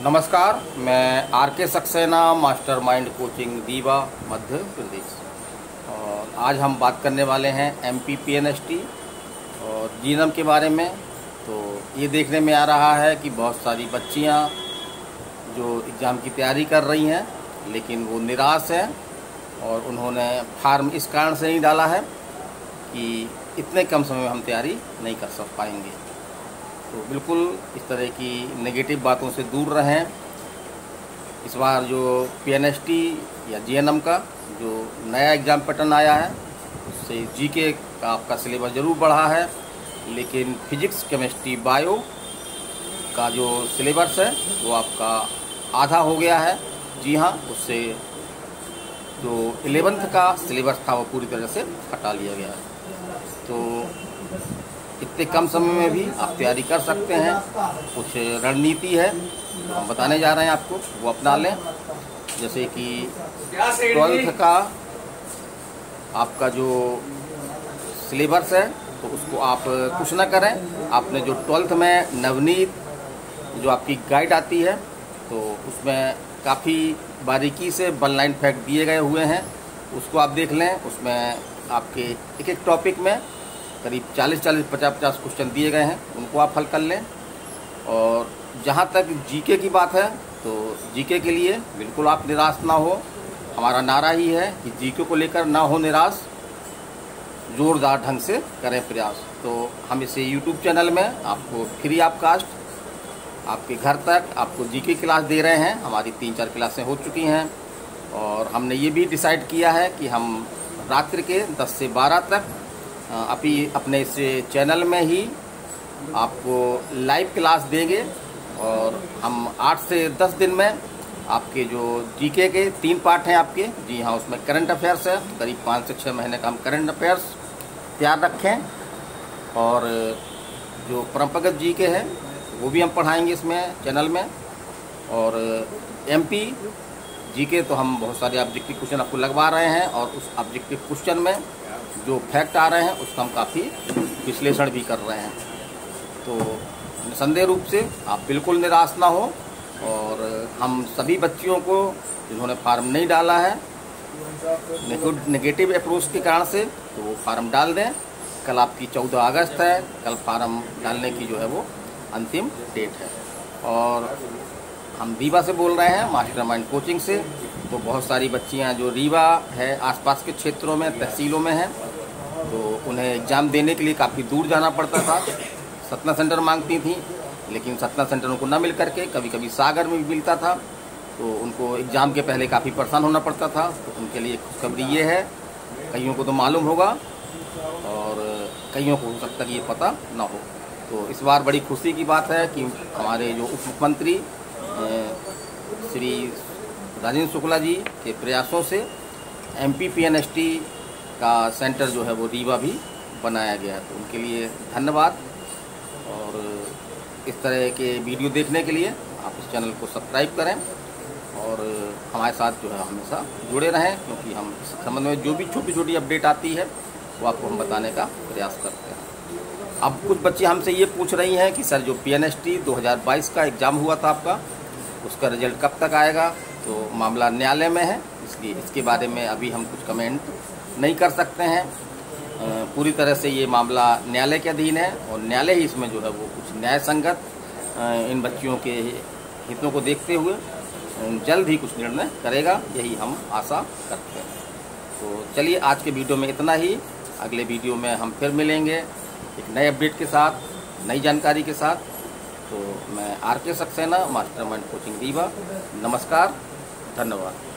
नमस्कार, मैं R K Saxena, mastermind coaching Rewa, Madhya Pradesh. और आज हम बात करने वाले हैं MPPNST और जीएनएम के बारे में। तो ये देखने में आ रहा है कि बहुत सारी बच्चियां जो एग्ज़ाम की तैयारी कर रही हैं, लेकिन वो निराश हैं और उन्होंने फार्म इस कारण से नहीं डाला है कि इतने कम समय में हम तैयारी नहीं कर पाएंगे। तो बिल्कुल इस तरह की नेगेटिव बातों से दूर रहें। इस बार जो PNST या जीएनएम का जो नया एग्ज़ाम पैटर्न आया है, उससे जीके का आपका सिलेबस ज़रूर बढ़ा है, लेकिन फिजिक्स, केमिस्ट्री, बायो का जो सिलेबस है वो आपका आधा हो गया है। जी हाँ, उससे जो 11th का सिलेबस था वो पूरी तरह से हटा लिया गया है। तो इतने कम समय में भी आप तैयारी कर सकते हैं। कुछ रणनीति है हम बताने जा रहे हैं आपको, वो अपना लें। जैसे कि 12th का आपका जो सिलेबस है तो उसको आप कुछ ना करें। आपने जो 12th में नवनीत जो आपकी गाइड आती है तो उसमें काफ़ी बारीकी से 1 लाइन फैक्ट दिए गए हुए हैं, उसको आप देख लें। उसमें आपके एक एक टॉपिक में करीब 40-40, 50-50 क्वेश्चन दिए गए हैं, उनको आप हल कर लें। और जहाँ तक जीके की बात है तो जीके के लिए बिल्कुल आप निराश ना हो। हमारा नारा ही है कि जीके को लेकर ना हो निराश, ज़ोरदार ढंग से करें प्रयास। तो हम इसे YouTube चैनल में आपको फ्री ऑफ कास्ट आपके घर तक आपको जीके क्लास दे रहे हैं। हमारी 3-4 क्लासें हो चुकी हैं और हमने ये भी डिसाइड किया है कि हम रात्रि के 10 से 12 तक अभी अपने इस चैनल में ही आपको लाइव क्लास देंगे। और हम 8 से 10 दिन में आपके जो जीके के 3 पार्ट हैं आपके, जी हाँ, उसमें करंट अफेयर्स है, तो करीब 5 से 6 महीने का हम करंट अफेयर्स तैयार रखें। और जो परंपरागत जीके है वो भी हम पढ़ाएंगे इसमें चैनल में। और MP जीके तो हम बहुत सारे ऑब्जेक्टिव क्वेश्चन आपको लगवा रहे हैं और उस ऑब्जेक्टिव क्वेश्चन में जो फैक्ट आ रहे हैं उसका हम काफ़ी विश्लेषण भी कर रहे हैं। तो निसंदेह रूप से आप बिल्कुल निराश ना हो। और हम सभी बच्चियों को जिन्होंने फार्म नहीं डाला है नेगेटिव अप्रोच के कारण से, तो वो फार्म डाल दें। कल आपकी 14 अगस्त है, कल फार्म डालने की जो है वो अंतिम डेट है। और हम रीवा से बोल रहे हैं, मास्टरमाइंड कोचिंग से। तो बहुत सारी बच्चियां जो रीवा है आसपास के क्षेत्रों में, तहसीलों में हैं, तो उन्हें एग्ज़ाम देने के लिए काफ़ी दूर जाना पड़ता था। सतना सेंटर मांगती थी, लेकिन सतना सेंटर उनको न मिल करके कभी कभी सागर में भी मिलता था, तो उनको एग्ज़ाम के पहले काफ़ी परेशान होना पड़ता था। तो उनके लिए खुशखबरी ये है, कईयों को तो मालूम होगा और कईयों को हो सकता है कि ये पता ना हो। तो इस बार बड़ी खुशी की बात है कि हमारे जो उप मुख्यमंत्री श्री राजेंद्र शुक्ला जी के प्रयासों से MPPNST का सेंटर जो है वो रीवा भी बनाया गया है। तो उनके लिए धन्यवाद। और इस तरह के वीडियो देखने के लिए आप इस चैनल को सब्सक्राइब करें और हमारे साथ जो है हमेशा जुड़े रहें, क्योंकि हम इस संबंध में जो भी छोटी छोटी अपडेट आती है वो आपको हम बताने का प्रयास करते हैं। अब कुछ बच्चे हमसे ये पूछ रही हैं कि सर जो PNST 2022 का एग्ज़ाम हुआ था आपका, उसका रिजल्ट कब तक आएगा। तो मामला न्यायालय में है, इसलिए इसके बारे में अभी हम कुछ कमेंट नहीं कर सकते हैं। पूरी तरह से ये मामला न्यायालय के अधीन है और न्यायालय ही इसमें जो है वो कुछ न्याय संगत इन बच्चियों के हितों को देखते हुए जल्द ही कुछ निर्णय करेगा, यही हम आशा करते हैं। तो चलिए, आज के वीडियो में इतना ही। अगले वीडियो में हम फिर मिलेंगे एक नए अपडेट के साथ, नई जानकारी के साथ। तो मैं R K Saxena, mastermind coaching Rewa. नमस्कार, धन्यवाद।